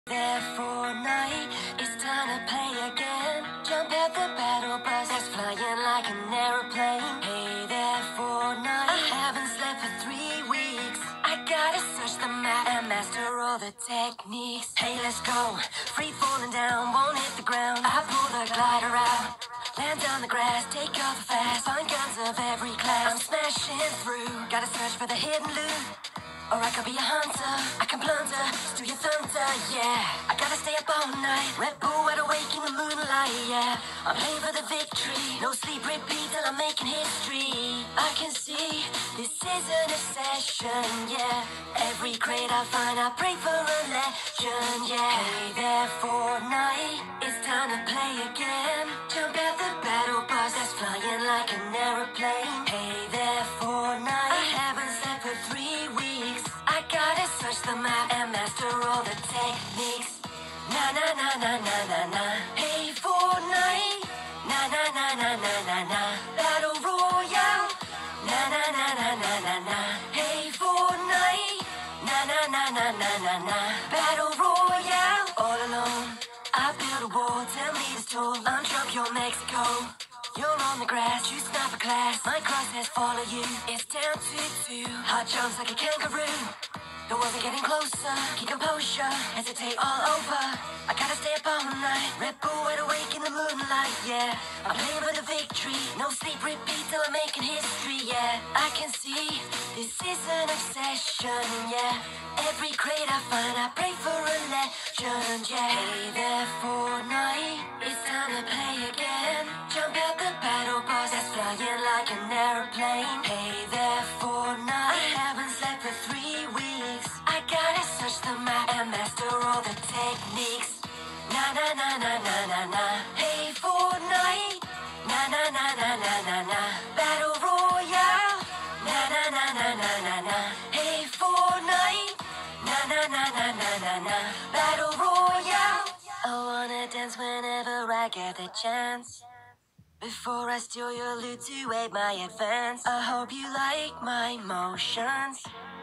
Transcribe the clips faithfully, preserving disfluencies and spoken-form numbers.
There for night, it's time to play again. Jump at the battle bus that's flying like an aeroplane. Hey there for night, I haven't slept for three weeks. I gotta search the map and master all the techniques. Hey, let's go, free falling down, won't hit the ground. I pull the glider out, land on the grass, take off fast. Find guns of every class, I'm smashing through. Gotta search for the hidden loot, or I could be a hunter. I can plunder, steal your thunder, yeah. I gotta stay up all night, Red Bull wide awake in the moonlight, yeah. I'm playing for the victory, no sleep, repeat till I'm making history. I can see this is an obsession, yeah. Every crate I find, I pray for a legend, yeah. Hey there for night, it's time to play again. Jump at the battle bus that's flying like an aeroplane. Hey there for night, I haven't slept for three weeks. I gotta search the map and master all the techniques. Na na na na na na na. Hey for night. Na na na na na na na. Battle Royale. Na na na na na na na. Hey for night. Na na na na na na na. Battle Royale. All alone, I build a wall. Ten meters tall. I'm drunk, you're Mexico. You're on the grass, you sniper class. My crosshairs follow you. It's down to two. Hot jumps like a kangaroo. The walls are getting closer. Keep composure, hesitate all over. I gotta stay up all night. Red Bull wide awake in the moonlight, yeah. I'm playing for the victory. No sleep, repeat till I'm making history, yeah. I can see this is an obsession, yeah. Every crate I find, I pray for a legend, yeah. Hey there for night, it's time to play again. Jump at the battle bus that's flying like an aeroplane. Hey there for night, I haven't slept for three weeks. I gotta search the map and master all the techniques. Na na na na na na na. Hey for night. Na na na na na na na. Battle Royale. Na na na na na na na. Hey for night. Na na na na na na na. Battle Royale. I wanna dance whenever I get the chance. Before I steal your loot to aid my advance. I hope you like my motions.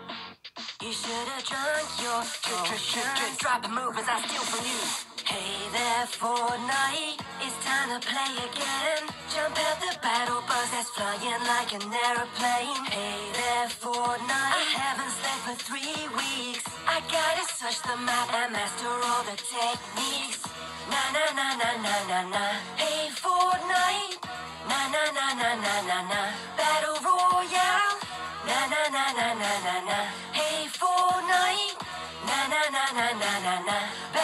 You should have drunk your potion. Drop a move as I steal from you. Hey there for night, it's time to play again. Jump at the battle bus that's flying like an aeroplane. Hey there for night, I haven't slept for three weeks. I gotta search the map and master all the techniques. Na na na na na na na. Hey for night. Na na na na na na na. Battle Royale. Na na na na na na na. Hey for night. Na na na na na na na.